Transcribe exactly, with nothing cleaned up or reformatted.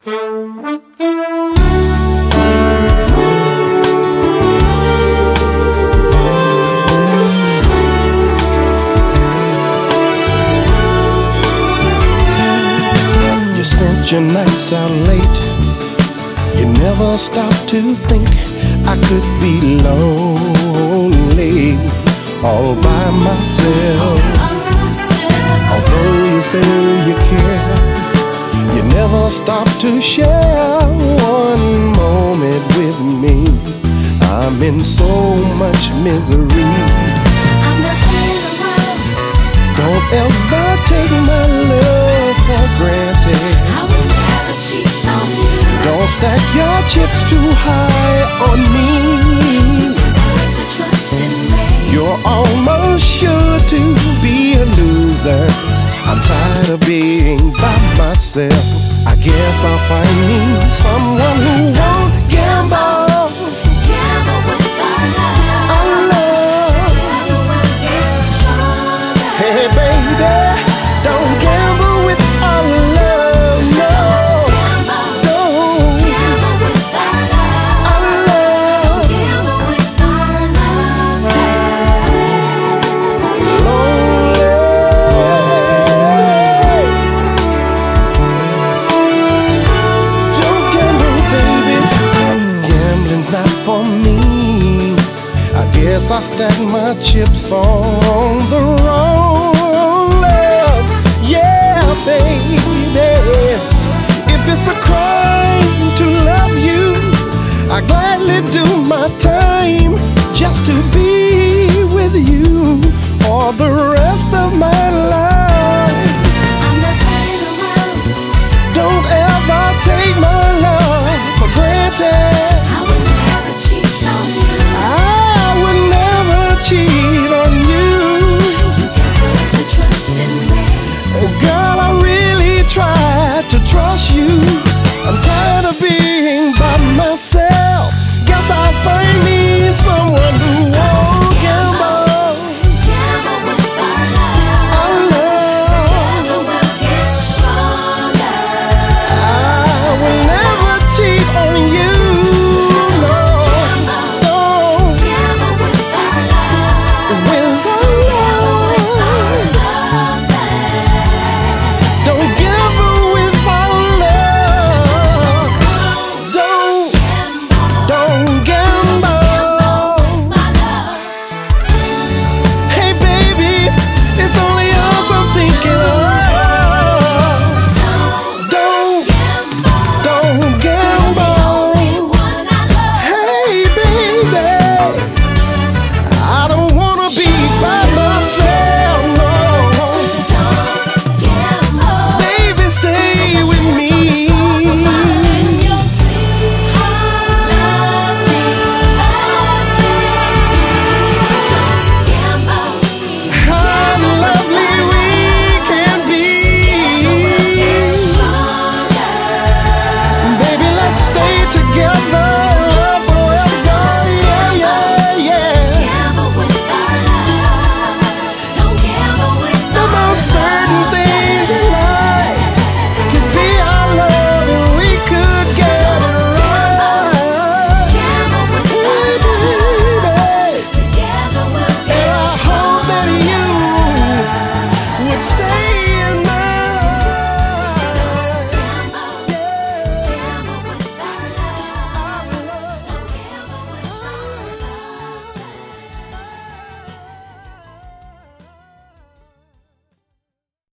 You spent your nights out late. You never stopped to think I could be lonely all by myself. Although you say you care, you never stop to share one moment with me. I'm in so much misery. I'm not playing around. Don't ever take my love for granted. I will never cheat on you. Don't stack your chips too high on me. Put your trust in me. You're almost sure to be a loser. I'm tired of being by myself. I guess I'll find me someone who won't gamble. Gamble with our love. Our love. Together we'll get stronger. Hey baby, don't gamble with our love. No, don't. Gamble with our love. Our love. Don't gamble with our love. Lonely. Don't gamble, baby. Gambling's not for me. I guess I stack my chips on the wrong love. Yeah, baby. If it's a crime to love you, I gladly do my time just to be with you for the rest of my life.